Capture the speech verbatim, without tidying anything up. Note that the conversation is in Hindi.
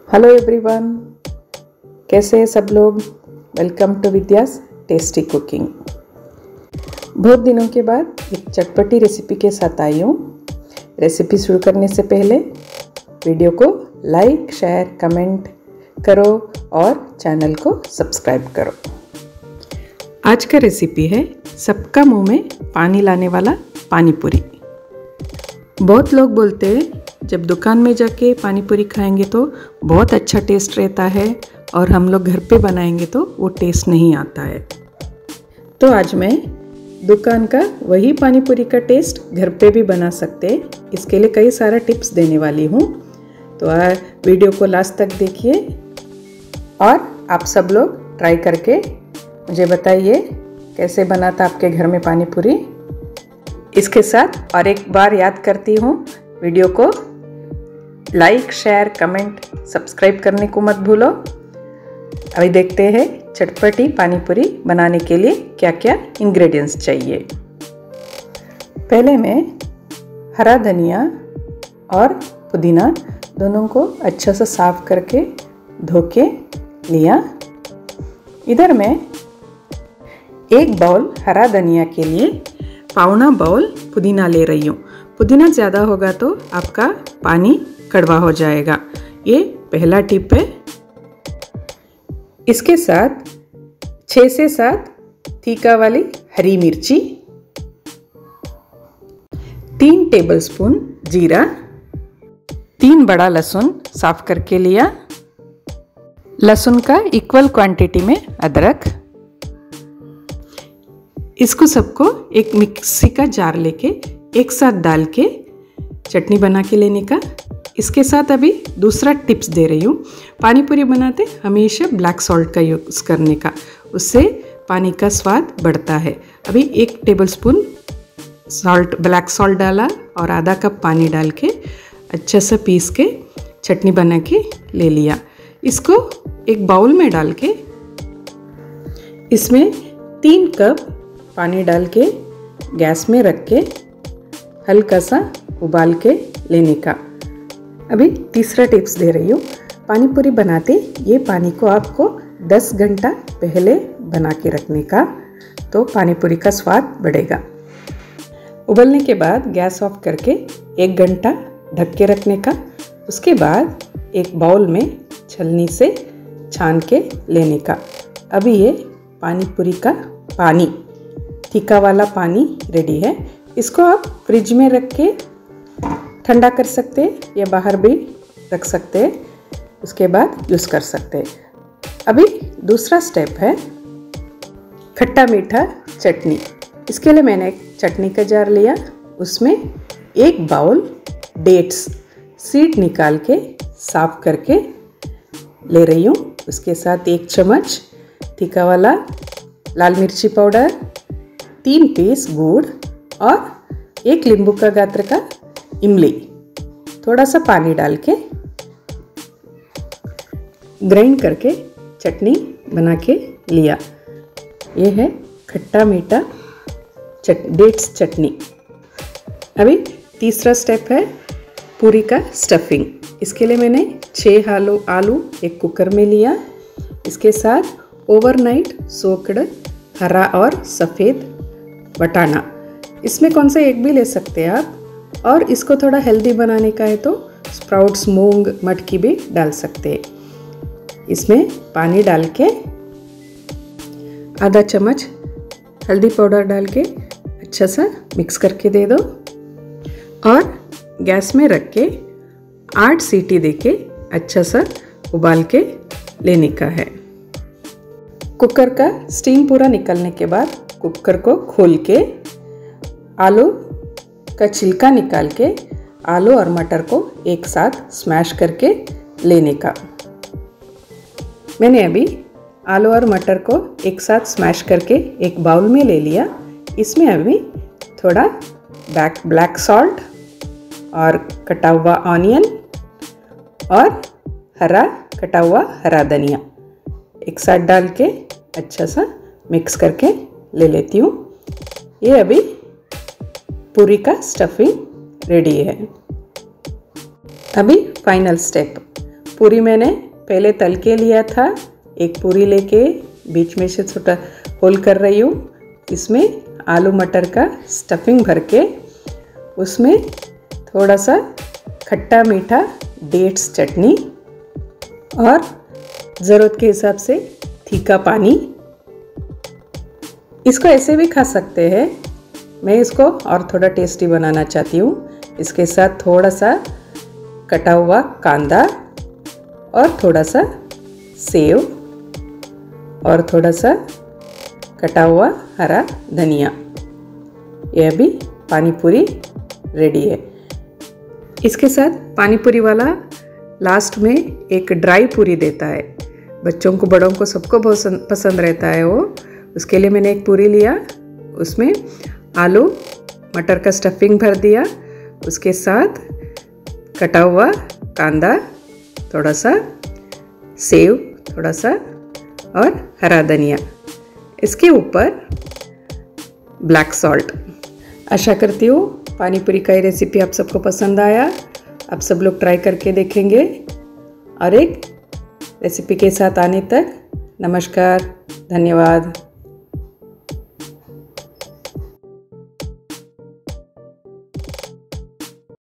हेलो एवरीवन, कैसे हैं सब लोग। Welcome to Vidya's tasty cooking. बहुत दिनों के बाद एक चटपटी रेसिपी के साथ आई हूँ। रेसिपी शुरू करने से पहले वीडियो को लाइक, शेयर, कमेंट करो और चैनल को सब्सक्राइब करो। आज का रेसिपी है सबका मुंह में पानी लाने वाला पानी पूरी। बहुत लोग बोलते हैं जब दुकान में जाके पानी पूरी खाएंगे तो बहुत अच्छा टेस्ट रहता है और हम लोग घर पे बनाएंगे तो वो टेस्ट नहीं आता है। तो आज मैं दुकान का वही पानी पूरी का टेस्ट घर पे भी बना सकते हैं, इसके लिए कई सारा टिप्स देने वाली हूँ। तो आ, वीडियो को लास्ट तक देखिए और आप सब लोग ट्राई करके मुझे बताइए कैसे बना था आपके घर में पानी पूरी। इसके साथ और एक बार याद करती हूँ, वीडियो को लाइक, शेयर, कमेंट, सब्सक्राइब करने को मत भूलो। अभी देखते हैं चटपटी पानी पूरी बनाने के लिए क्या क्या इंग्रेडिएंट्स चाहिए। पहले मैं हरा धनिया और पुदीना दोनों को अच्छा सा साफ करके धो के लिया। इधर मैं एक बाउल हरा धनिया के लिए पौना बाउल पुदीना ले रही हूँ। पुदीना ज़्यादा होगा तो आपका पानी कड़वा हो जाएगा। ये पहला टिप है। इसके साथ छः से सात तीखा वाली हरी मिर्ची, तीन टेबलस्पून जीरा, तीन बड़ा लहसुन साफ करके लिया, लहसुन का इक्वल क्वांटिटी में अदरक। इसको सबको एक मिक्सी का जार लेके एक साथ डाल के चटनी बना के लेने का। इसके साथ अभी दूसरा टिप्स दे रही हूँ। पानी पूरी बनाते हमेशा ब्लैक सॉल्ट का यूज़ करने का, उससे पानी का स्वाद बढ़ता है। अभी एक टेबलस्पून सॉल्ट ब्लैक सॉल्ट डाला और आधा कप पानी डाल के अच्छा सा पीस के चटनी बना के ले लिया। इसको एक बाउल में डाल के इसमें तीन कप पानी डाल के गैस में रख के हल्का सा उबाल के लेने का। अभी तीसरा टिप्स दे रही हूँ। पानी पूरी बनाते ये पानी को आपको दस घंटा पहले बना के रखने का, तो पानी पूरी का स्वाद बढ़ेगा। उबलने के बाद गैस ऑफ करके एक घंटा ढक के रखने का। उसके बाद एक बाउल में छलनी से छान के लेने का। अभी ये पानी पूरी का पानी, तीखा वाला पानी रेडी है। इसको आप फ्रिज में रख के ठंडा कर सकते हैं या बाहर भी रख सकते हैं, उसके बाद यूज़ कर सकते हैं। अभी दूसरा स्टेप है खट्टा मीठा चटनी। इसके लिए मैंने एक चटनी का जार लिया, उसमें एक बाउल डेट्स सीड निकाल के साफ करके ले रही हूँ। उसके साथ एक चम्मच तीखा वाला लाल मिर्ची पाउडर, तीन पीस गुड़ और एक नींबू का गात्र का इमली, थोड़ा सा पानी डाल के ग्राइंड करके चटनी बना के लिया। ये है खट्टा मीठा चट डेट्स चटनी। अभी तीसरा स्टेप है पूरी का स्टफिंग। इसके लिए मैंने छः आलू आलू एक कुकर में लिया। इसके साथ ओवरनाइट सोक्ड हरा और सफ़ेद बटाना, इसमें कौन सा एक भी ले सकते हैं आप। और इसको थोड़ा हेल्दी बनाने का है तो स्प्राउट्स, मूंग, मटकी भी डाल सकते हैं। इसमें पानी डाल के आधा चम्मच हल्दी पाउडर डाल के अच्छा सा मिक्स करके दे दो और गैस में रख के आठ सीटी देके अच्छा सा उबाल के लेने का है। कुकर का स्टीम पूरा निकलने के बाद कुकर को खोल के आलू का छिलका निकाल के आलू और मटर को एक साथ स्मैश करके लेने का। मैंने अभी आलू और मटर को एक साथ स्मैश करके एक बाउल में ले लिया। इसमें अभी थोड़ा ब्लैक ब्लैक सॉल्ट और कटा हुआ ऑनियन और हरा कटा हुआ हरा धनिया एक साथ डाल के अच्छा सा मिक्स करके ले लेती हूँ। ये अभी पूरी का स्टफिंग रेडी है। अभी फाइनल स्टेप, पूरी मैंने पहले तल के लिया था। एक पूरी लेके बीच में से छोटा होल कर रही हूँ। इसमें आलू मटर का स्टफिंग भर के उसमें थोड़ा सा खट्टा मीठा डेट्स चटनी और ज़रूरत के हिसाब से तीखा पानी। इसको ऐसे भी खा सकते हैं, मैं इसको और थोड़ा टेस्टी बनाना चाहती हूँ। इसके साथ थोड़ा सा कटा हुआ कांदा और थोड़ा सा सेव और थोड़ा सा कटा हुआ हरा धनिया। यह भी पानी पूरी रेडी है। इसके साथ पानी पूरी वाला लास्ट में एक ड्राई पूरी देता है। बच्चों को बड़ों को सबको बहुत पसंद रहता है वो। उसके लिए मैंने एक पूरी लिया, उसमें आलू मटर का स्टफिंग भर दिया, उसके साथ कटा हुआ कांदा, थोड़ा सा सेव, थोड़ा सा और हरा धनिया, इसके ऊपर ब्लैक सॉल्ट। आशा करती हूँ पानी पूरी का ये रेसिपी आप सबको पसंद आया। आप सब लोग ट्राई करके देखेंगे। और एक रेसिपी के साथ आने तक नमस्कार, धन्यवाद।